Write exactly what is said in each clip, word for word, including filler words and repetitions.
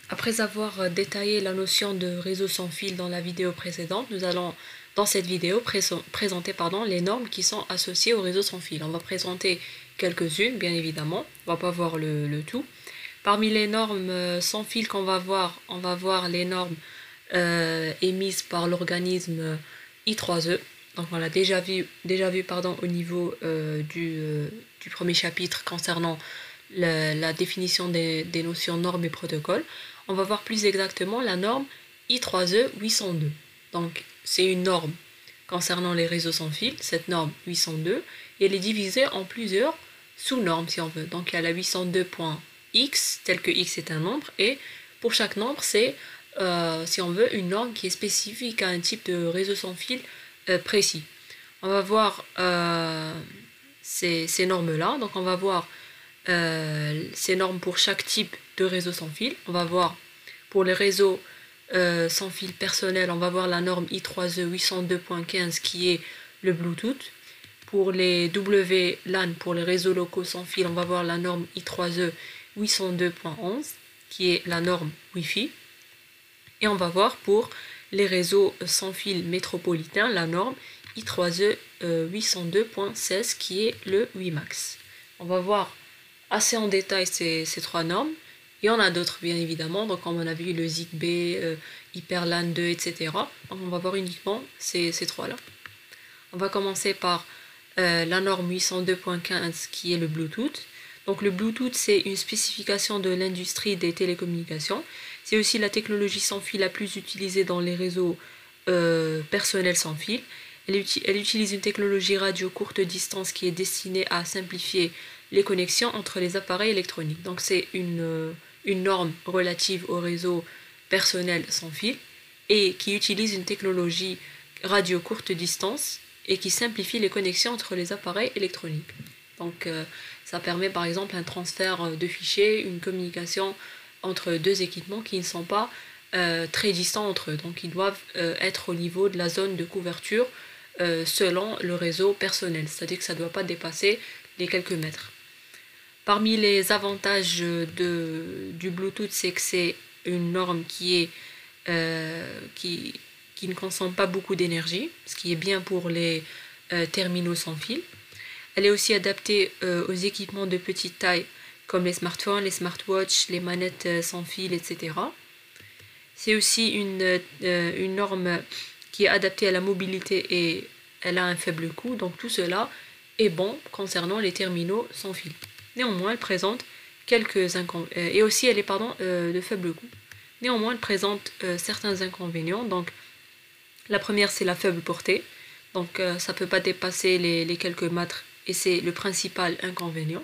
Après avoir détaillé la notion de réseau sans fil dans la vidéo précédente, nous allons dans cette vidéo présenter pardon, les normes qui sont associées au réseau sans fil. On va présenter quelques-unes, bien évidemment, on va pas voir le, le tout. Parmi les normes sans fil qu'on va voir, on va voir les normes euh, émises par l'organisme I trois E. Donc on l'a déjà vu, déjà vu pardon, au niveau euh, du, euh, du premier chapitre concernant la, la définition des, des notions normes et protocoles. On va voir plus exactement la norme I trois E huit cent deux. Donc c'est une norme concernant les réseaux sans fil, cette norme huit cent deux, et elle est divisée en plusieurs sous-normes si on veut. Donc il y a la huit cent deux point x, tel que x est un nombre, et pour chaque nombre c'est, euh, si on veut, une norme qui est spécifique à un type de réseau sans fil euh, précis. On va voir euh, ces, ces normes-là, donc on va voir euh, ces normes pour chaque type de réseau sans fil. On va voir pour les réseaux euh, sans fil personnel, on va voir la norme I trois E huit cent deux point quinze qui est le Bluetooth. Pour les W LAN, pour les réseaux locaux sans fil, on va voir la norme I trois E huit cent deux point onze qui est la norme Wi-Fi. Et on va voir pour les réseaux sans fil métropolitains la norme I trois E huit cent deux point seize qui est le WiMAX. On va voir assez en détail ces, ces trois normes. Il y en a d'autres bien évidemment, donc comme on a vu le Zigbee, euh, HyperLAN deux, et cetera. Donc on va voir uniquement ces, ces trois-là. On va commencer par euh, la norme huit cent deux point quinze qui est le Bluetooth. Donc le Bluetooth c'est une spécification de l'industrie des télécommunications. C'est aussi la technologie sans fil la plus utilisée dans les réseaux euh, personnels sans fil. Elle, uti elle utilise une technologie radio courte distance qui est destinée à simplifier les connexions entre les appareils électroniques. Donc c'est une, euh, une norme relative au réseau personnel sans fil et qui utilise une technologie radio courte distance et qui simplifie les connexions entre les appareils électroniques. Donc euh, ça permet par exemple un transfert de fichiers, une communication entre deux équipements qui ne sont pas euh, très distants entre eux. Donc ils doivent euh, être au niveau de la zone de couverture euh, selon le réseau personnel, c'est-à-dire que ça ne doit pas dépasser les quelques mètres. Parmi les avantages de, du Bluetooth, c'est que c'est une norme qui, est, euh, qui, qui ne consomme pas beaucoup d'énergie, ce qui est bien pour les euh, terminaux sans fil. Elle est aussi adaptée euh, aux équipements de petite taille, comme les smartphones, les smartwatches, les manettes sans fil, et cetera. C'est aussi une, euh, une norme qui est adaptée à la mobilité et elle a un faible coût, donc tout cela est bon concernant les terminaux sans fil. Néanmoins, elle présente quelques inconvénients, euh, et aussi elle est pardon, euh, de faible coût. Néanmoins, elle présente euh, certains inconvénients. Donc, la première, c'est la faible portée. Donc, euh, ça ne peut pas dépasser les, les quelques mètres, et c'est le principal inconvénient.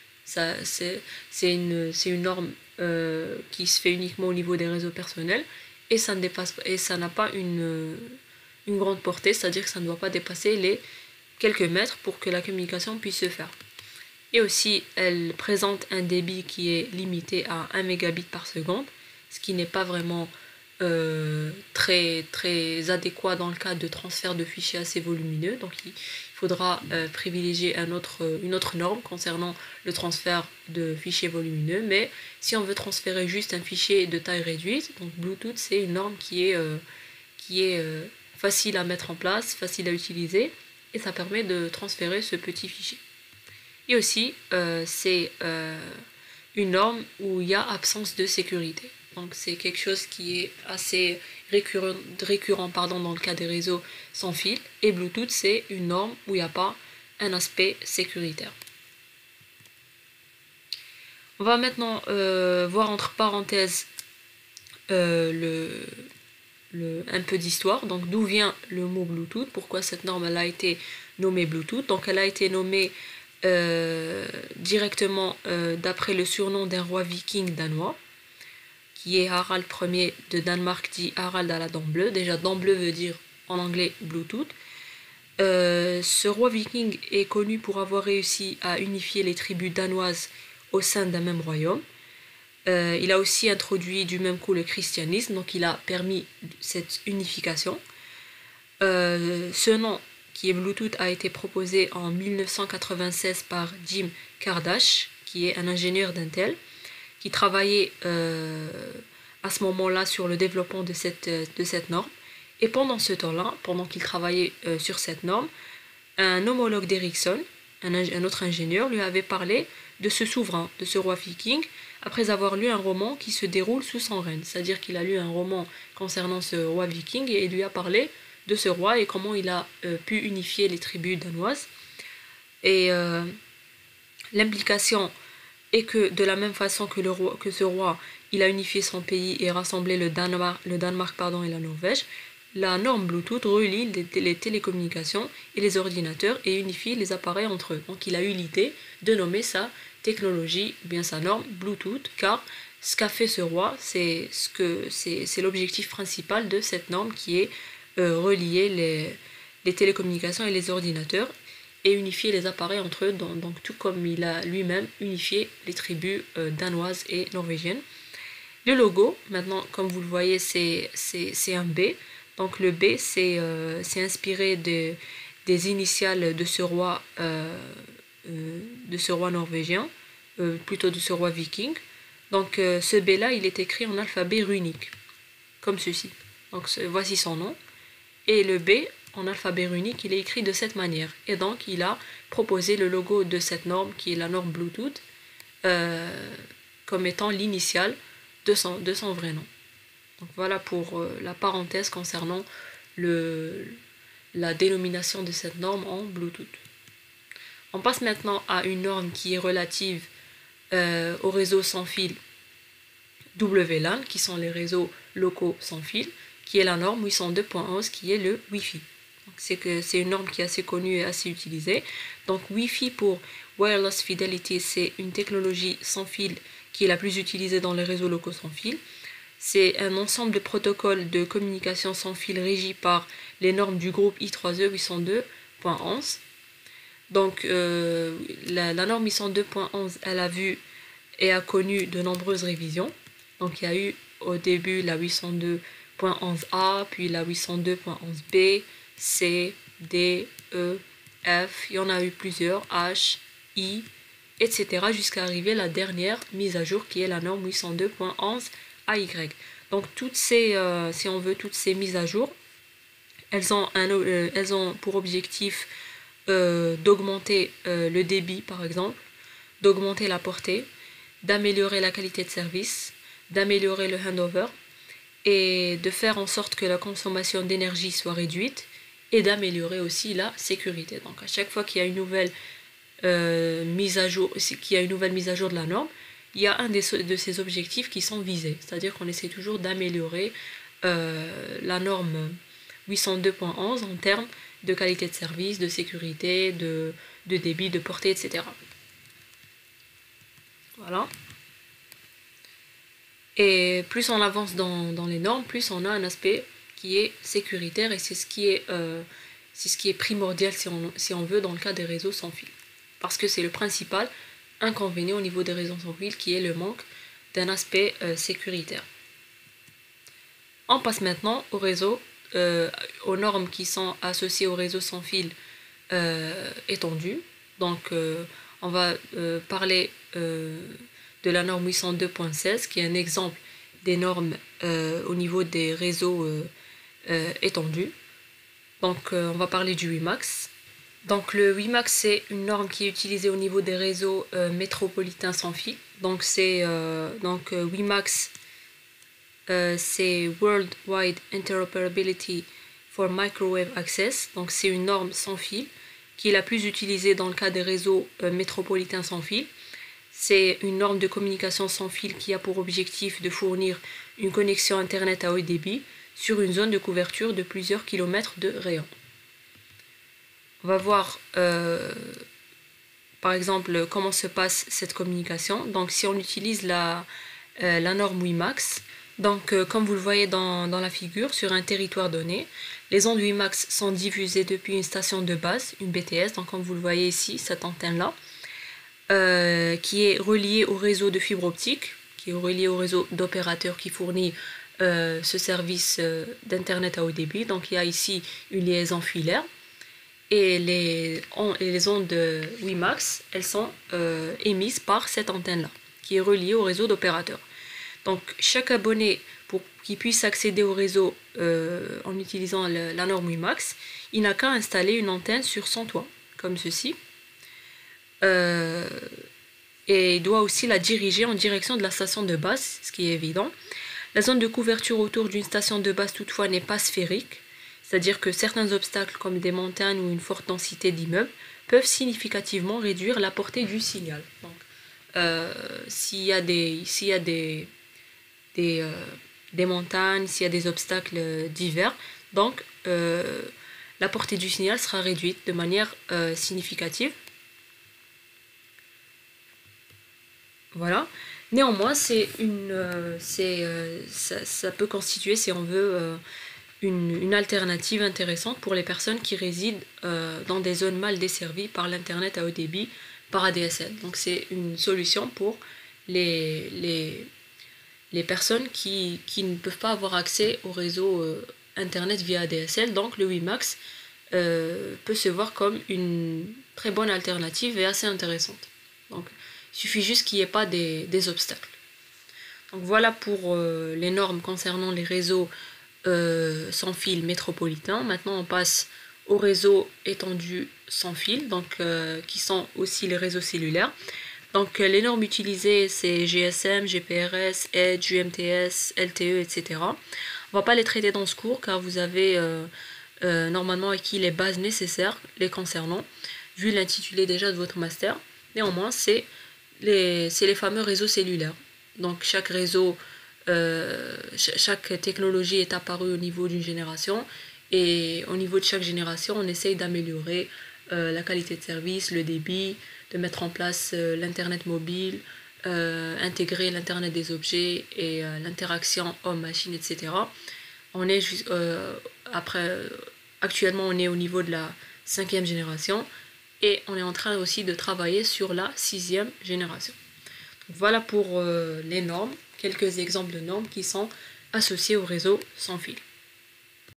C'est une, une norme euh, qui se fait uniquement au niveau des réseaux personnels, et ça ne dépasse et ça n'a pas une, une grande portée, c'est-à-dire que ça ne doit pas dépasser les quelques mètres pour que la communication puisse se faire. Et aussi, elle présente un débit qui est limité à un mégabit par seconde, ce qui n'est pas vraiment euh, très, très adéquat dans le cas de transfert de fichiers assez volumineux. Donc il faudra euh, privilégier un autre, une autre norme concernant le transfert de fichiers volumineux. Mais si on veut transférer juste un fichier de taille réduite, donc Bluetooth c'est une norme qui est, euh, qui est euh, facile à mettre en place, facile à utiliser, et ça permet de transférer ce petit fichier. Et aussi, euh, c'est euh, une norme où il y a absence de sécurité. Donc c'est quelque chose qui est assez récurrent, récurrent pardon, dans le cas des réseaux sans fil. Et Bluetooth, c'est une norme où il n'y a pas un aspect sécuritaire. On va maintenant euh, voir entre parenthèses euh, le, le, un peu d'histoire. Donc d'où vient le mot Bluetooth, pourquoi cette norme elle a été nommée Bluetooth. Donc elle a été nommée Euh, directement euh, d'après le surnom d'un roi viking danois qui est Harald Ier de Danemark, dit Harald à la dent bleue. Déjà dent bleue veut dire en anglais Bluetooth. Euh, ce roi viking est connu pour avoir réussi à unifier les tribus danoises au sein d'un même royaume. Euh, il a aussi introduit du même coup le christianisme, donc il a permis cette unification. Euh, ce nom qui est Bluetooth a été proposé en mille neuf cent quatre-vingt-seize par Jim Kardash, qui est un ingénieur d'Intel, qui travaillait euh, à ce moment-là sur le développement de cette, de cette norme. Et pendant ce temps-là, pendant qu'il travaillait euh, sur cette norme, un homologue d'Ericsson, un, un autre ingénieur, lui avait parlé de ce souverain, de ce roi viking, après avoir lu un roman qui se déroule sous son règne. C'est-à-dire qu'il a lu un roman concernant ce roi viking et il lui a parlé de ce roi et comment il a euh, pu unifier les tribus danoises. Et euh, l'implication est que de la même façon que, le roi, que ce roi, il a unifié son pays et rassemblé le Danemark, le Danemark pardon, et la Norvège, la norme Bluetooth relie les, les télécommunications et les ordinateurs et unifie les appareils entre eux. Donc il a eu l'idée de nommer sa technologie, bien sa norme Bluetooth, car ce qu'a fait ce roi, c'est ce que c'est l'objectif principal de cette norme qui est euh, relier les, les télécommunications et les ordinateurs et unifier les appareils entre eux, donc, donc tout comme il a lui-même unifié les tribus euh, danoises et norvégiennes. Le logo, maintenant, comme vous le voyez, c'est un B. Donc le B, c'est euh, inspiré de, des initiales de ce roi, euh, euh, de ce roi norvégien, euh, plutôt de ce roi viking. Donc euh, ce B-là, il est écrit en alphabet runique, comme ceci. Donc voici son nom. Et le B, en alphabet runique, il est écrit de cette manière. Et donc il a proposé le logo de cette norme, qui est la norme Bluetooth, euh, comme étant l'initiale de son, de son vrai nom. Donc voilà pour euh, la parenthèse concernant le, la dénomination de cette norme en Bluetooth. On passe maintenant à une norme qui est relative euh, au réseau sans fil W LAN, qui sont les réseaux locaux sans fil, qui est la norme huit cent deux point onze, qui est le Wi-Fi. C'est une norme qui est assez connue et assez utilisée. Donc Wi-Fi pour Wireless Fidelity, c'est une technologie sans fil qui est la plus utilisée dans les réseaux locaux sans fil. C'est un ensemble de protocoles de communication sans fil régis par les normes du groupe I trois E huit cent deux point onze. Donc euh, la, la norme huit cent deux point onze, elle a vu et a connu de nombreuses révisions. Donc il y a eu au début la huit cent deux point onze A, puis la huit cent deux point onze B, C, D, E, F, il y en a eu plusieurs, H, I, et cetera jusqu'à arriver à la dernière mise à jour qui est la norme huit cent deux point onze A Y. Donc toutes ces, euh, si on veut, toutes ces mises à jour, elles ont, un, euh, elles ont pour objectif euh, d'augmenter euh, le débit par exemple, d'augmenter la portée, d'améliorer la qualité de service, d'améliorer le handover et de faire en sorte que la consommation d'énergie soit réduite et d'améliorer aussi la sécurité. Donc à chaque fois qu'il y a une nouvelle euh, mise à jour, qu'il y a une nouvelle mise à jour de la norme, il y a un des, de ces objectifs qui sont visés. C'est-à-dire qu'on essaie toujours d'améliorer euh, la norme huit cent deux point onze en termes de qualité de service, de sécurité, de, de débit, de portée, et cetera. Voilà. Et plus on avance dans, dans les normes, plus on a un aspect qui est sécuritaire et c'est ce qui est, euh, c'est ce qui est primordial si on, si on veut dans le cas des réseaux sans fil. Parce que c'est le principal inconvénient au niveau des réseaux sans fil qui est le manque d'un aspect euh, sécuritaire. On passe maintenant au réseau, euh, aux normes qui sont associées au réseau sans fil euh, étendu. Donc euh, on va euh, parler euh, de la norme huit cent deux point seize qui est un exemple des normes euh, au niveau des réseaux euh, euh, étendus. Donc euh, on va parler du WiMAX. Donc le WiMAX c'est une norme qui est utilisée au niveau des réseaux euh, métropolitains sans fil. Donc c'est euh, donc euh, WiMAX euh, c'est World Wide Interoperability for Microwave Access. Donc c'est une norme sans fil qui est la plus utilisée dans le cas des réseaux euh, métropolitains sans fil. C'est une norme de communication sans fil qui a pour objectif de fournir une connexion internet à haut débit sur une zone de couverture de plusieurs kilomètres de rayon. On va voir euh, par exemple comment se passe cette communication. Donc si on utilise la, euh, la norme WiMAX, donc euh, comme vous le voyez dans, dans la figure, sur un territoire donné, les ondes WiMAX sont diffusées depuis une station de base, une B T S, donc comme vous le voyez ici, cette antenne-là, euh, qui est reliée au réseau de fibre optique, qui est relié au réseau d'opérateurs qui fournit euh, ce service euh, d'internet à haut débit. Donc il y a ici une liaison filaire. Et les, on, et les ondes de WiMAX, elles sont euh, émises par cette antenne-là, qui est reliée au réseau d'opérateurs. Donc chaque abonné, pour qu'il puisse accéder au réseau euh, en utilisant le, la norme WiMAX, il n'a qu'à installer une antenne sur son toit, comme ceci. Euh, et il doit aussi la diriger en direction de la station de base, ce qui est évident. La zone de couverture autour d'une station de base toutefois n'est pas sphérique, c'est-à-dire que certains obstacles comme des montagnes ou une forte densité d'immeubles peuvent significativement réduire la portée du signal. Donc, euh, s'il y a des, s'il y a des, des, euh, des montagnes, s'il y a des obstacles divers, donc euh, la portée du signal sera réduite de manière euh, significative. Voilà. Néanmoins, c'est une, euh, c'est, euh, ça, ça peut constituer, si on veut, euh, une, une alternative intéressante pour les personnes qui résident euh, dans des zones mal desservies par l'Internet à haut débit par A D S L. Donc c'est une solution pour les, les, les personnes qui, qui ne peuvent pas avoir accès au réseau euh, Internet via A D S L. Donc le WiMAX euh, peut se voir comme une très bonne alternative et assez intéressante. Donc, il suffit juste qu'il n'y ait pas des, des obstacles. Donc voilà pour euh, les normes concernant les réseaux euh, sans fil métropolitains. Maintenant on passe aux réseaux étendus sans fil, donc euh, qui sont aussi les réseaux cellulaires. Donc euh, les normes utilisées c'est G S M, G P R S, Edge, U M T S, L T E, et cetera. On ne va pas les traiter dans ce cours car vous avez euh, euh, normalement acquis les bases nécessaires les concernant, vu l'intitulé déjà de votre master. Néanmoins c'est Les, c'est les fameux réseaux cellulaires. Donc chaque réseau, euh, chaque technologie est apparue au niveau d'une génération et au niveau de chaque génération on essaye d'améliorer euh, la qualité de service, le débit, de mettre en place euh, l'internet mobile, euh, intégrer l'internet des objets et euh, l'interaction homme-machine, et cetera. On est euh, après, actuellement on est au niveau de la cinquième génération. Et on est en train aussi de travailler sur la sixième génération. Donc voilà pour euh, les normes, quelques exemples de normes qui sont associées au réseau sans fil.